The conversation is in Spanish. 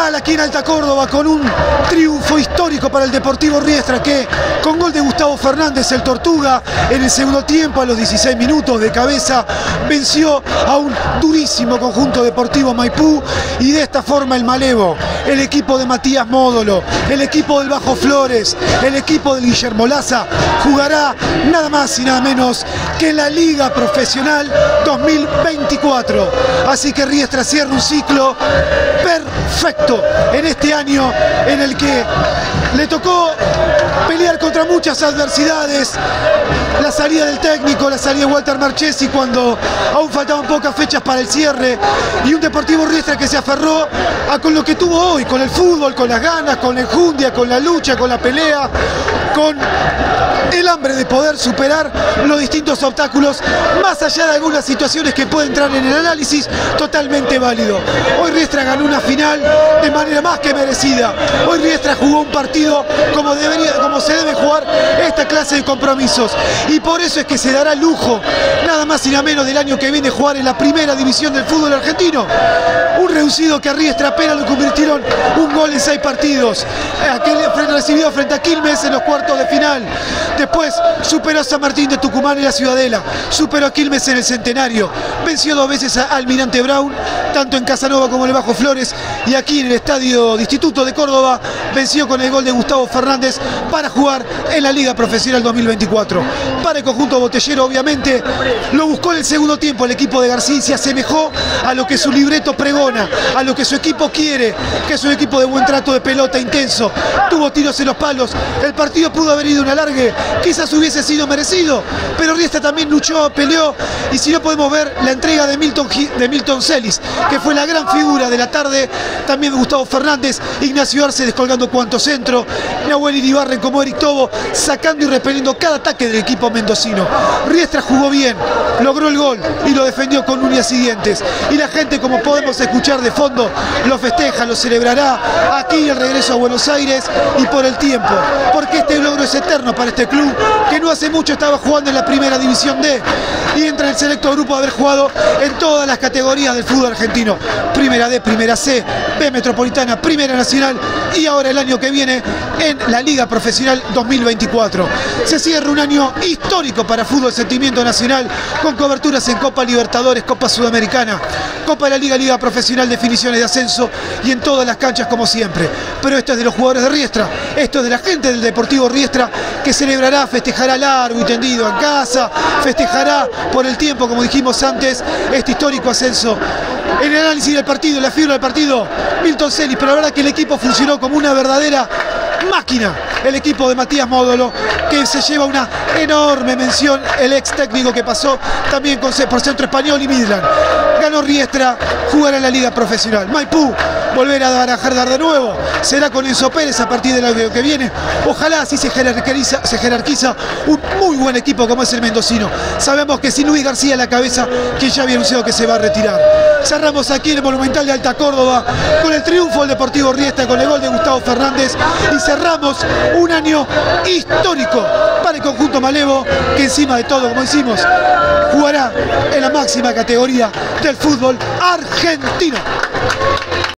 final aquí en Alta Córdoba con un triunfo histórico para el Deportivo Riestra, que con gol de Gustavo Fernández, el Tortuga, en el segundo tiempo a los 16 minutos de cabeza venció a un durísimo conjunto Deportivo Maipú, y de esta forma el Malevo, el equipo de Matías Módolo, el equipo del Bajo Flores, el equipo de Guillermo Laza jugará nada más y nada menos que en la Liga Profesional 2024. Así que Riestra cierra un ciclo perfecto en este año en el que le tocó pelear contra muchas adversidades, la salida del técnico, la salida de Walter Marchesi cuando aún faltaban pocas fechas para el cierre, y un Deportivo Riestra que se aferró a con lo que tuvo hoy, con el fútbol, con las ganas, con la enjundia, con la lucha, con la pelea, con el hambre de poder superar los distintos obstáculos, más allá de algunas situaciones que pueden entrar en el análisis, totalmente válido. Hoy Riestra ganó una final de manera más que merecida. Hoy Riestra jugó un partido como se debe jugar esta clase de compromisos, y por eso es que se dará el lujo, nada más y nada menos, del año que viene jugar en la primera división del fútbol argentino. Un reducido que a Riestra apenas lo convirtieron un gol en 6 partidos. Aquel recibido frente a Quilmes en los cuartos de final. Después superó a San Martín de Tucumán en la Ciudadela, superó a Quilmes en el Centenario, venció 2 veces a Almirante Brown, tanto en Casanova como en el Bajo Flores, y aquí en el Estadio de Instituto de Córdoba venció con el gol de Gustavo Fernández para jugar en la Liga Profesional 2024. Para el conjunto botellero, obviamente, lo buscó en el segundo tiempo el equipo de García, se asemejó a lo que su libreto pregona, a lo que su equipo quiere, que es un equipo de buen trato de pelota, intenso, tuvo tiros en los palos. El partido pudo haber ido un alargue, quizás hubiese sido merecido, pero Riestra también luchó, peleó, y si no podemos ver la entrega de Milton Celis, que fue la gran figura de la tarde, también de Gustavo Fernández, Ignacio Arce descolgando cuanto centro, Nahuel Iribarren como Eric Tobo, sacando y repeliendo cada ataque del equipo mendocino. Riestra jugó bien, logró el gol y lo defendió con uñas y dientes, y la gente, como podemos escuchar de fondo, lo festeja, lo celebrará aquí el regreso a Buenos Aires, y por el tiempo, porque este logro es eterno para este club que no hace mucho estaba jugando en la primera división D y entra en el selecto grupo de haber jugado en todas las categorías del fútbol argentino: Primera D, Primera C, B Metropolitana, Primera Nacional, y ahora el año que viene en la Liga Profesional 2024. Se cierra un año histórico para Fútbol Sentimiento Nacional, con coberturas en Copa Libertadores, Copa Sudamericana, Copa de la Liga, Liga Profesional, definiciones de ascenso, y en todas las canchas como siempre. Pero esto es de los jugadores de Riestra, esto es de la gente del Deportivo Riestra, que celebrará, festejará largo y tendido en casa, festejará por el tiempo, como dijimos antes, este histórico ascenso. En el análisis del partido, la figura del partido, Milton Celis, pero la verdad que el equipo funcionó como una verdadera máquina. El equipo de Matías Módolo, que se lleva una enorme mención, el ex técnico que pasó también por Centro Español y Midland. Ganó Riestra, jugará en la Liga Profesional. Maipú volverá a barajar de nuevo, será con Enzo Pérez a partir del año que viene. Ojalá así se jerarquiza un muy buen equipo como es el mendocino. Sabemos que sin Luis García a la cabeza, quien ya había anunciado que se va a retirar. Cerramos aquí en el Monumental de Alta Córdoba con el triunfo del Deportivo Riestra, con el gol de Gustavo Fernández, y cerramos un año histórico para el conjunto Malevo, que encima de todo, como decimos, jugará en la máxima categoría del fútbol argentino.